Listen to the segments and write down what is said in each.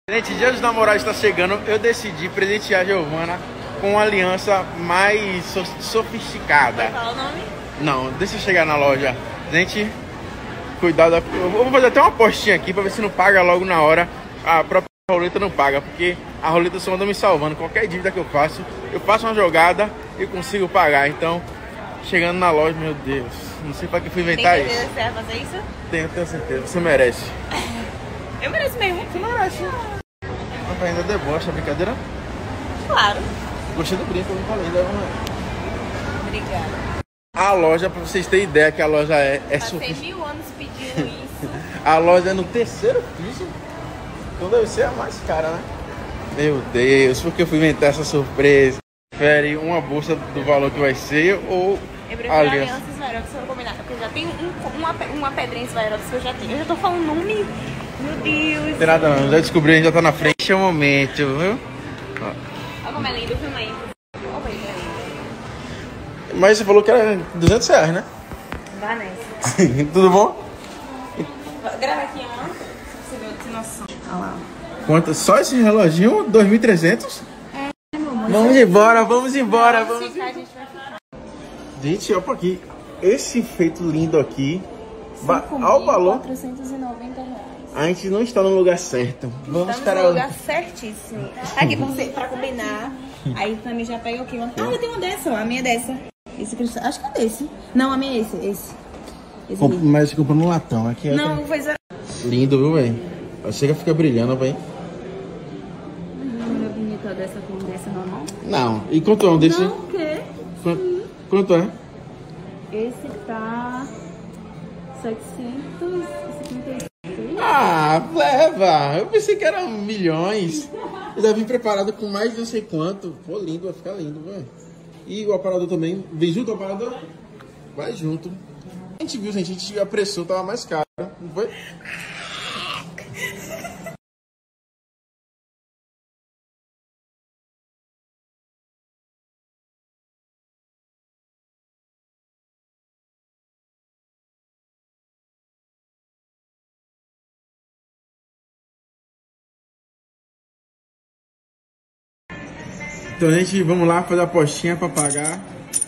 Gente, Dia dos Namorados está chegando, eu decidi presentear a Giovana com uma aliança mais sofisticada. Vai falar o nome? Não, deixa eu chegar na loja. Gente, cuidado. Eu vou fazer até uma apostinha aqui pra ver se não paga logo na hora. A própria roleta não paga, porque a roleta só anda me salvando. Qualquer dívida que eu faço uma jogada e consigo pagar. Então, chegando na loja, meu Deus, não sei pra que fui inventar isso. Tem certeza que você vai fazer isso? Tenho certeza, você merece. Eu mereço mesmo. Você merece. Mas ainda debocha, brincadeira? Claro. Gostei do brinco, eu não falei, leva uma. Obrigada. A loja, pra vocês terem ideia que a loja é Passei 1000 anos pedindo isso. A loja é no 3º piso. Então deve ser a mais cara, né? Meu Deus, por que eu fui inventar essa surpresa? Prefere uma bolsa do valor que vai ser ou Eu prefiro alianças Svairox se eu combinar. Porque eu já tenho uma pedrinha Svairox que eu já tenho. Eu já tô falando nome. Meu Deus. Não tem nada não, já descobri, a gente já tá na frente. É o momento, viu? Olha como é lindo, filma aí. Mas você falou que era R$200, né? Vá nessa. Tudo bom? Grava aqui, ó. Você viu que noção. Olha lá. Quanto? Só esse reloginho? 2.300? Vamos embora, vamos embora. Vamos ficar, a gente vai ficar. Gente, olha aqui. Esse efeito lindo aqui. Olha o valor. R$490. A gente não está no lugar certo. Vamos Estamos no lugar certíssimo. Aqui pra combinar. Aí também já pega o quê? Ah, eu tenho uma dessa, ó. A minha é dessa. Esse cristal. Acho que é desse. Não, a minha é esse. Mas você comprou no latão. Aqui é não, foi zero. Lindo, viu, velho? Chega a ficar brilhando, velho. Não é bonita dessa com dessa normal? Não. E quanto é um desse? Não, o quê? Quanto é? Esse tá 756. Ah, leva! Eu pensei que eram milhões. Eu já vim preparado com mais de não sei quanto. Pô, lindo, vai ficar lindo, velho. E o aparador também. Vem junto o aparador? Vai junto. A gente viu, gente, a gente apressou, tava mais caro. Não foi? Então, gente, vamos lá fazer a apostinha pra pagar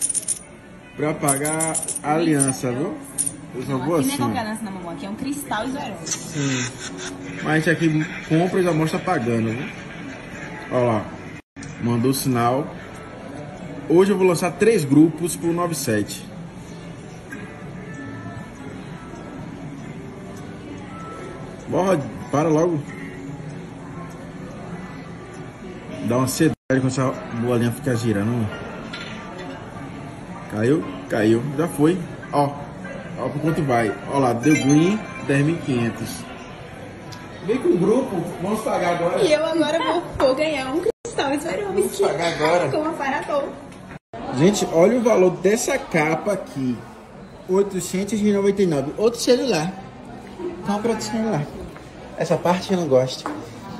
a aliança, viu? Eu só vou assim. Aqui não é qualquer aliança na mamãe, aqui é um cristal Svairox. Sim. Mas a gente aqui compra e já mostra pagando, viu? Olha lá. Mandou o sinal. Hoje eu vou lançar 3 grupos por 97. Bora, para logo. Dá uma ansiedade quando essa bolinha fica girando. Caiu? Caiu. Já foi. Ó por quanto vai. Ó lá, deu green, 10.500. Vem com o grupo, vamos pagar agora. E eu agora vou ganhar um cristal Svairox. Vamos pagar agora. Com uma parador. Gente, olha o valor dessa capa aqui. 899. Outro celular. Compra outro celular. Essa parte eu não gosto.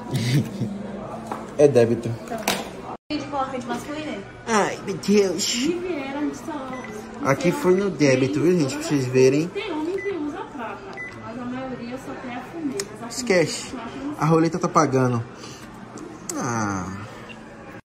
É débito. Gente, coloca de masculino. Ai, meu Deus. Aqui foi no débito, viu, gente? Pra vocês verem. Tem homem que usa prata, mas a maioria só tem a fumê. Esquece. A roleta tá pagando.